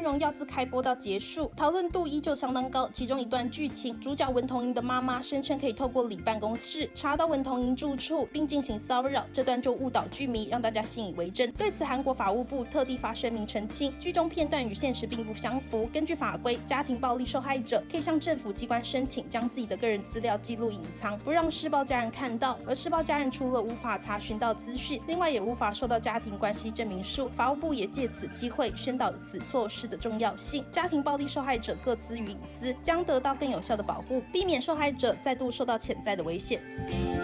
荣耀》自开播到结束，讨论度依旧相当高。其中一段剧情，主角文童莹的妈妈声称可以透过李办公室查到文童莹住处，并进行骚扰，这段就误导剧迷，让大家信以为真。对此，韩国法务部特地发声明澄清，剧中片段与现实并不相符。根据法规，家庭暴力受害者可以向政府机关申请，将自己的个人资料记录隐藏，不让施暴家人看到。而施暴家人除了无法查询到资讯，另外也无法收到家庭关系证明书。法务部也借此机会宣导此措施的重要性，家庭暴力受害者各自与隐私将得到更有效的保护，避免受害者再度受到潜在的危险。